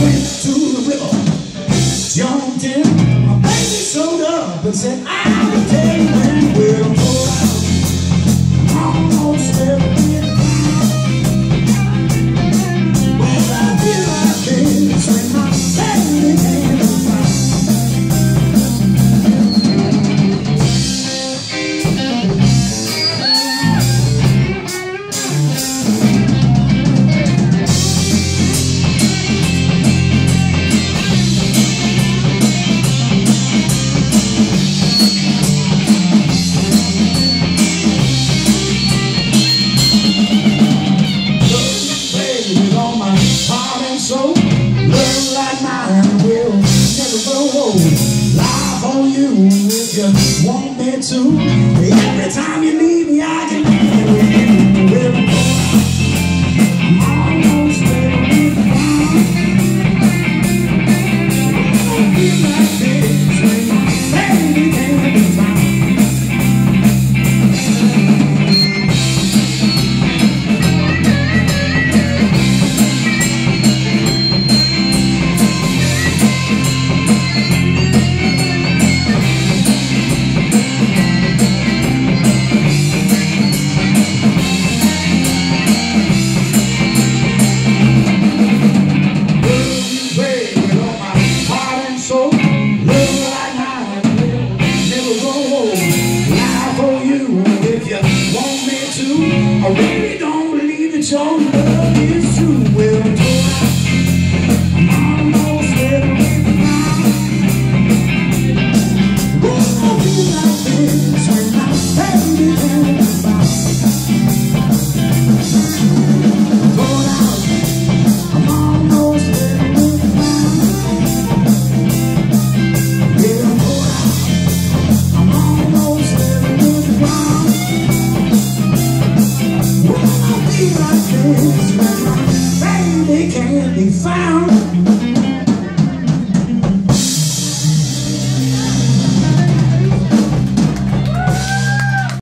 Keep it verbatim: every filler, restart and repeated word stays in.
went to the river, jumped in, my baby showed up and said, I'll tell you when we'll go out. Almost every time. Well, I feel like this when my baby came around. So, love like mine will never grow old. Life on you if you want me to. Every time you leave me, I can be with you. We'll go out. I'm almost ready to fly. I feel like this when my baby came to find. I really don't believe that your love is true. We'll go out. I'm almost ready to fly. Won't be like this when my baby comes by. Go out. I'm almost ready to fly. We'll go out. I'm almost ready to fly. Like this.